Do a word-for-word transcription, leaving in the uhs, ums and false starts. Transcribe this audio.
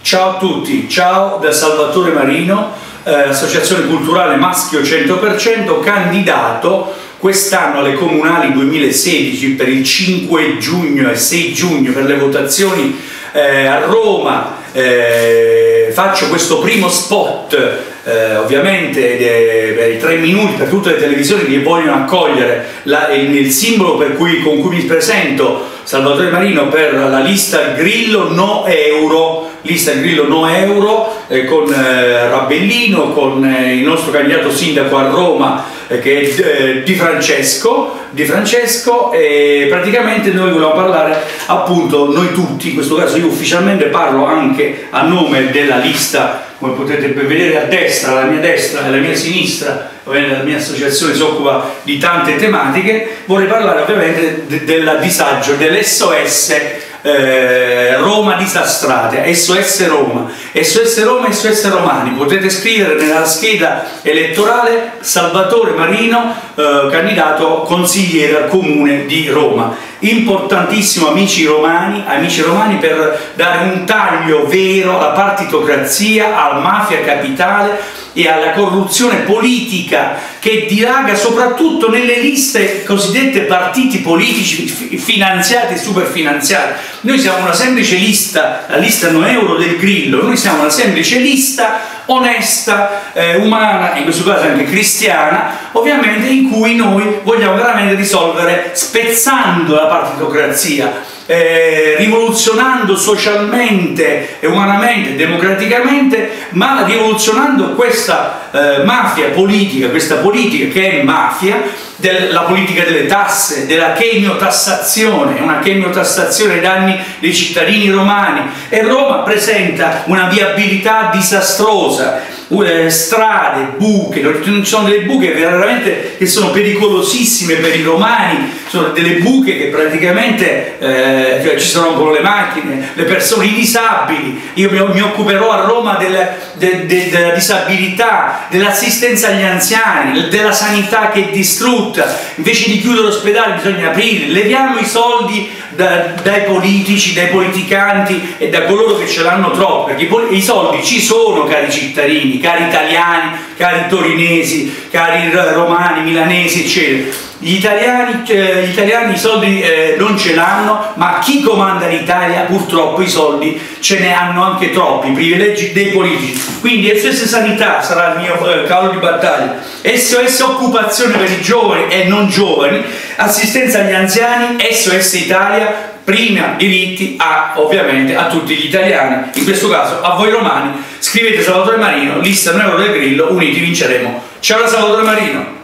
Ciao a tutti, ciao da Salvatore Marino, eh, Associazione Culturale Maschio cento per cento, candidato quest'anno alle Comunali duemilasedici per il cinque giugno e sei giugno per le votazioni eh, a Roma. Eh, faccio questo primo spot, eh, ovviamente de, per i tre minuti per tutte le televisioni che vogliono accogliere la, il, il simbolo per cui, con cui mi presento, Salvatore Marino, per la lista Grillo No Euro, lista Grillo No Euro, eh, con eh, Rabellino, con eh, il nostro candidato sindaco a Roma, eh, che è eh, Di Francesco, Di Francesco, e praticamente noi vogliamo parlare, appunto, noi tutti, in questo caso io ufficialmente parlo anche a nome della lista, come potete vedere a destra, alla mia destra e alla mia sinistra. La mia associazione si occupa di tante tematiche. Vorrei parlare ovviamente de del disagio, dell'S O S eh, Roma disastrate, S O S Roma, S O S Roma e S O S Romani. Potete scrivere nella scheda elettorale Salvatore Marino, eh, candidato consigliere al comune di Roma. Importantissimo, amici romani, amici romani, per dare un taglio vero alla partitocrazia, alla mafia capitale e alla corruzione politica che dilaga soprattutto nelle liste cosiddette partiti politici finanziati e superfinanziati. Noi siamo una semplice lista, la lista No Euro del Grillo, noi siamo una semplice lista onesta, eh, umana, in questo caso anche cristiana, ovviamente, in cui noi vogliamo veramente risolvere, spezzando la partitocrazia, eh, rivoluzionando socialmente e umanamente, democraticamente, ma rivoluzionando questa eh, mafia politica, questa politica che è mafia, della politica delle tasse, della chemiotassazione, una chemiotassazione ai danni dei cittadini romani. E Roma presenta una viabilità disastrosa, eh, strade, buche, ci sono delle buche veramente che sono pericolosissime per i romani, sono delle buche che praticamente eh, cioè, ci sono con le macchine, le persone, i disabili. Io mi, mi occuperò a Roma del, de, de, della disabilità, dell'assistenza agli anziani, della sanità che è distrutta. Invece di chiudere l'ospedale bisogna aprire. Leviamo i soldi da, dai politici, dai politicanti e da coloro che ce l'hanno troppo, perché i soldi ci sono, cari cittadini, cari italiani, cari torinesi, cari romani, milanesi, eccetera. Gli italiani, eh, gli italiani i soldi eh, non ce l'hanno, ma chi comanda l'Italia purtroppo i soldi ce ne hanno anche troppi, i privilegi dei politici. Quindi S O S Sanità sarà il mio eh, cavallo di battaglia, S O S Occupazione per i giovani e non giovani, assistenza agli anziani, S O S Italia, prima diritti a, ovviamente, a tutti gli italiani, in questo caso a voi romani. Scrivete Salvatore Marino, lista No Euro del Grillo, uniti vinceremo. Ciao da Salvatore Marino!